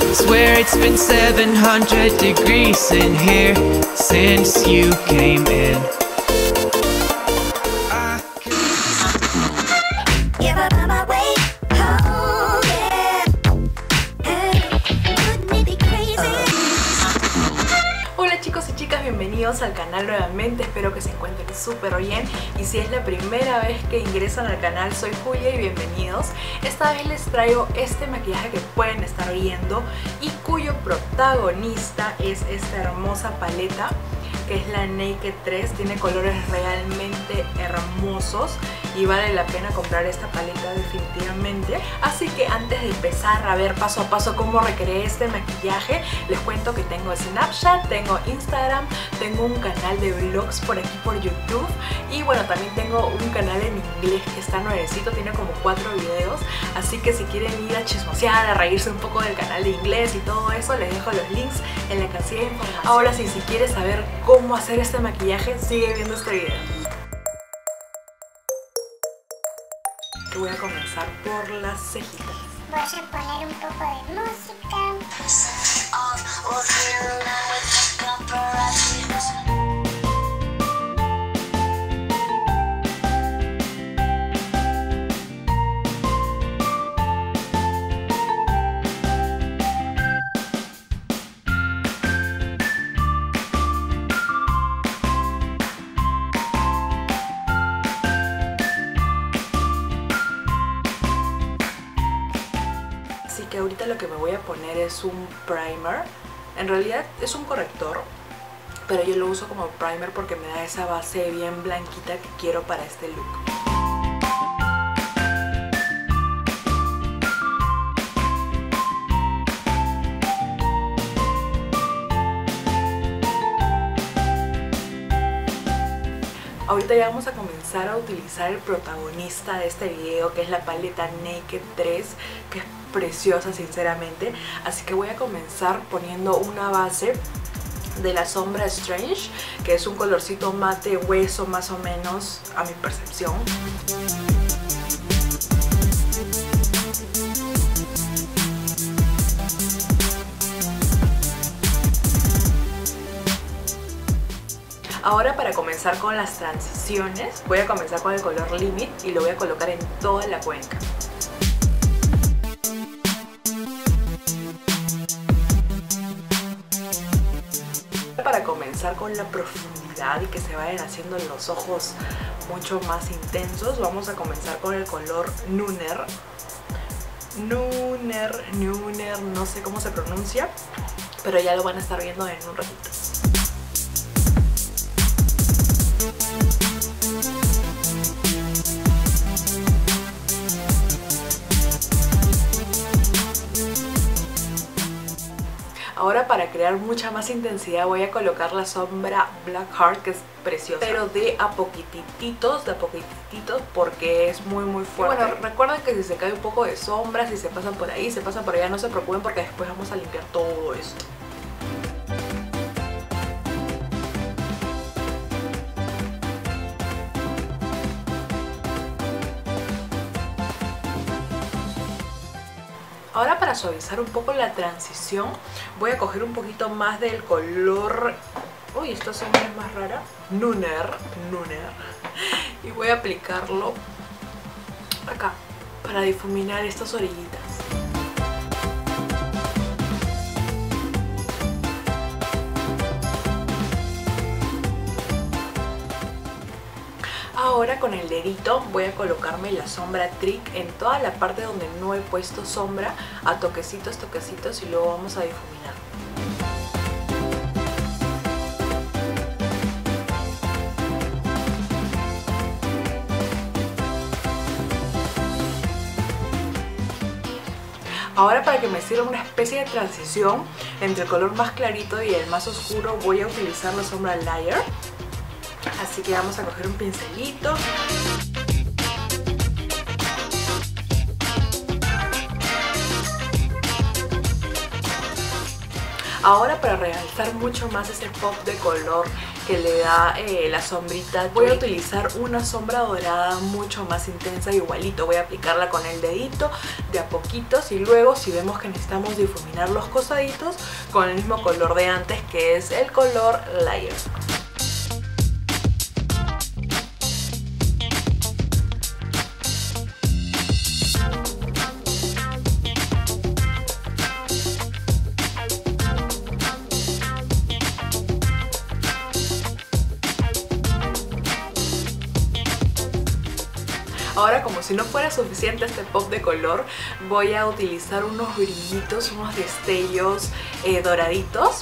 Swear it's been 700 degrees in here since you came in. Hola chicos y chicas, bienvenidos al canal nuevamente, espero que se encuentren súper bien y si es la primera vez que ingresan al canal soy Julia y bienvenidos. Esta vez les traigo este maquillaje que pueden estar viendo y cuyo protagonista es esta hermosa paleta que es la Naked 3, tiene colores realmente hermosos y vale la pena comprar esta paleta definitivamente. Así que antes de empezar a ver paso a paso cómo recreé este maquillaje, les cuento que tengo Snapchat, tengo Instagram, tengo un canal de vlogs por aquí por YouTube y bueno, también tengo un canal en inglés que está nuevecito, tiene como 4 videos, así que si quieren ir a chismosear, a reírse un poco del canal de inglés y todo eso, les dejo los links en la casilla de información. Ahora sí, si quieres saber cómo hacer este maquillaje, sigue viendo este video. Que voy a comenzar por las cejitas. Voy a poner un poco de música. Así que ahorita lo que me voy a poner es un primer. En realidad es un corrector, pero yo lo uso como primer porque me da esa base bien blanquita que quiero para este look. Ahorita ya vamos a comenzar a utilizar el protagonista de este video, que es la paleta Naked 3, que es preciosa sinceramente. Así que voy a comenzar poniendo una base de la sombra Strange, que es un colorcito mate hueso más o menos a mi percepción. Ahora para comenzar con las transiciones, voy a comenzar con el color Limit y lo voy a colocar en toda la cuenca. Para comenzar con la profundidad y que se vayan haciendo los ojos mucho más intensos, vamos a comenzar con el color Nooner. Nooner, no sé cómo se pronuncia, pero ya lo van a estar viendo en un ratito. Ahora para crear mucha más intensidad voy a colocar la sombra Black Heart, que es preciosa, pero de a poquititos, porque es muy fuerte. Y bueno, recuerden que si se cae un poco de sombra, si se pasan por ahí, se pasan por allá, no se preocupen porque después vamos a limpiar todo esto. Ahora para suavizar un poco la transición voy a coger un poquito más del color... Uy, esta sombra es más rara. Nooner. Y voy a aplicarlo acá para difuminar estas orillitas. Ahora con el dedito voy a colocarme la sombra Trick en toda la parte donde no he puesto sombra, a toquecitos y luego vamos a difuminar. Ahora para que me sirva una especie de transición entre el color más clarito y el más oscuro voy a utilizar la sombra Liar. Así que vamos a coger un pincelito. Ahora para realzar mucho más ese pop de color que le da la sombrita. Voy a utilizar una sombra dorada mucho más intensa, igualito voy a aplicarla con el dedito de a poquitos, y luego si vemos que necesitamos difuminar los costaditos, con el mismo color de antes, que es el color Liar. Ahora, como si no fuera suficiente este pop de color, voy a utilizar unos brillitos, unos destellos doraditos.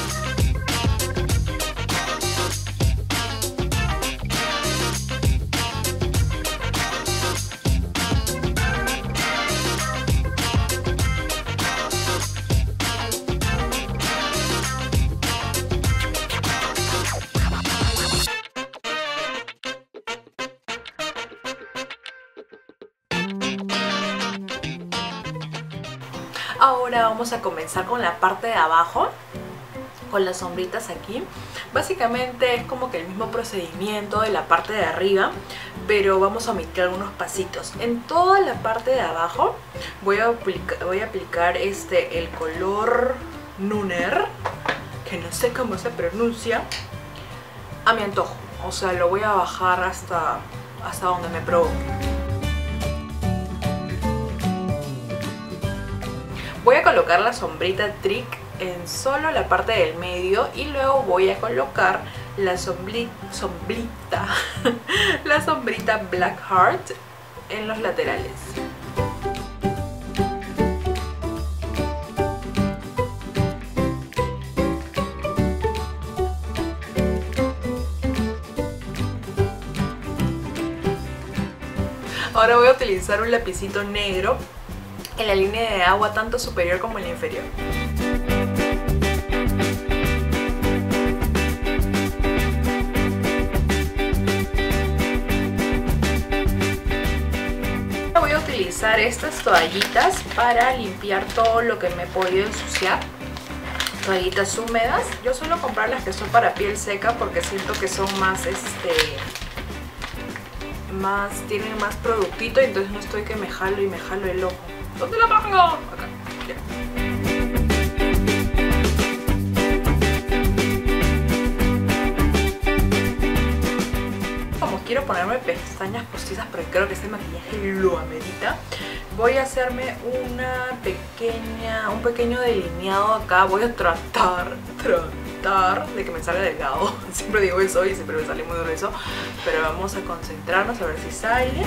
Ahora vamos a comenzar con la parte de abajo, con las sombritas aquí. Básicamente es como que el mismo procedimiento de la parte de arriba, pero vamos a omitir algunos pasitos. En toda la parte de abajo voy a aplicar el color Nuner, que no sé cómo se pronuncia, a mi antojo. O sea, lo voy a bajar hasta donde me provoque. Voy a colocar la sombrita Trick en solo la parte del medio, y luego voy a colocar la la sombrita Black Heart en los laterales. Ahora voy a utilizar un lapicito negro en la línea de agua, tanto superior como en la inferior. Voy a utilizar estas toallitas para limpiar todo lo que me he podido ensuciar. Toallitas húmedas. Yo suelo comprar las que son para piel seca porque siento que son tienen más productito, y entonces no estoy que me jalo el ojo. ¿Dónde la pongo? Acá. Ya. Como quiero ponerme pestañas postizas, pero creo que este maquillaje lo amerita, voy a hacerme un pequeño delineado acá. Voy a tratar de que me salga delgado. Siempre digo eso y siempre me sale muy grueso, pero vamos a concentrarnos a ver si sale.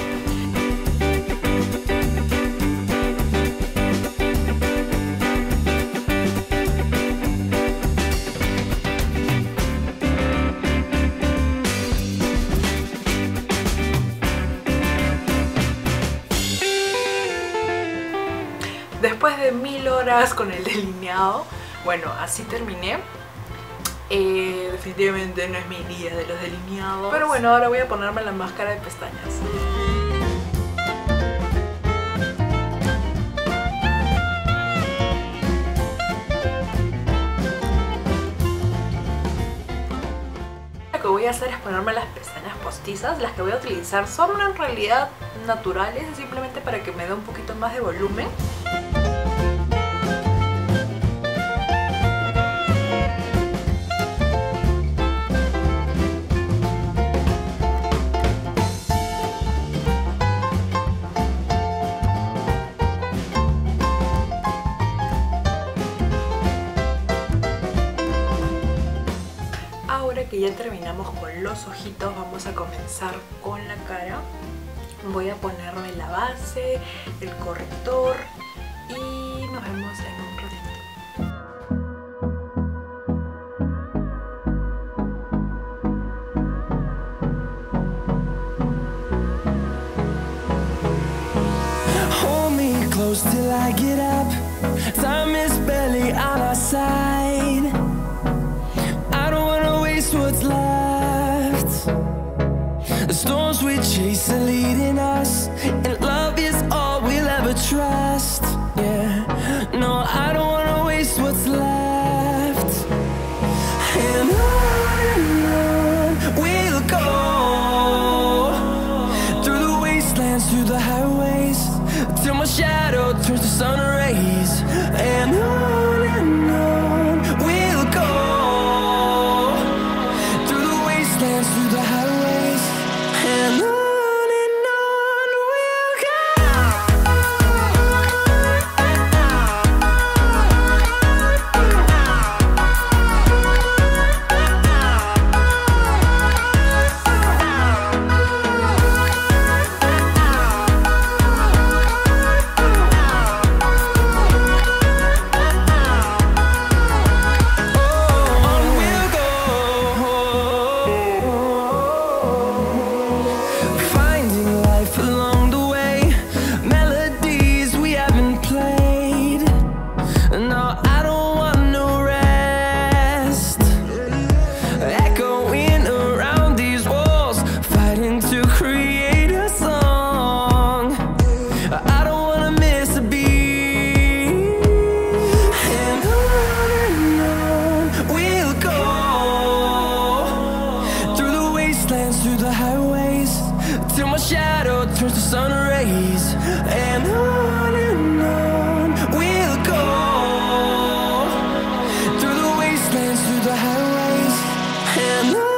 Después de 1000 horas con el delineado, bueno, así terminé. Definitivamente no es mi día de los delineados, pero bueno, ahora voy a ponerme la máscara de pestañas. Lo que voy a hacer es ponerme las pestañas postizas. Las que voy a utilizar son en realidad naturales, simplemente para que me dé un poquito más de volumen. Ahora que ya terminamos con los ojitos, vamos a comenzar con la cara. Voy a ponerme la base, el corrector, y nos vemos en un ratito. Hold me close till I get up. Time is barely on our side. I don't wanna waste what's left. The storms we chase are leading us, and love is all we'll ever trust. Yeah, no, I don't wanna waste what's left. And on wastelands, through the highways, till my shadow turns to sun rays. And on we'll go, through the wastelands, through the highways, and on we'll go. Through the highways, till my shadow turns to sun rays. And on we'll go, through the wastelands, through the highways, and on we'll go.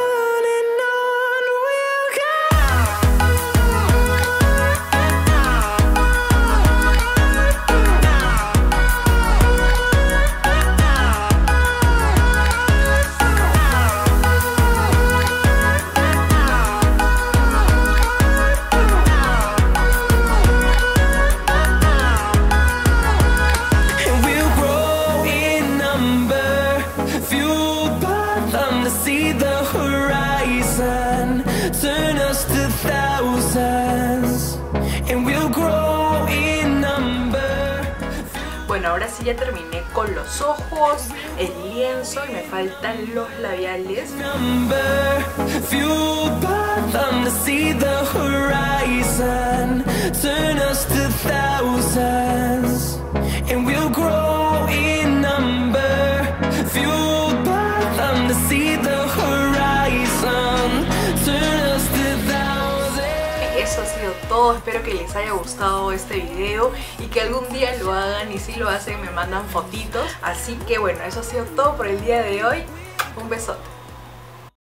See the horizon, turn us to thousands, and we'll grow in number. Bueno, ahora sí ya terminé con los ojos, el lienzo y me faltan los labiales. Fueled by them to see the horizon, turn us to thousands, and we'll grow in number. Fueled by them to see the horizon, turn us to thousands. Eso ha sido todo, espero que les haya gustado este video y que algún día lo hagan, y si lo hacen me mandan fotitos. Así que bueno, eso ha sido todo por el día de hoy. Un besote.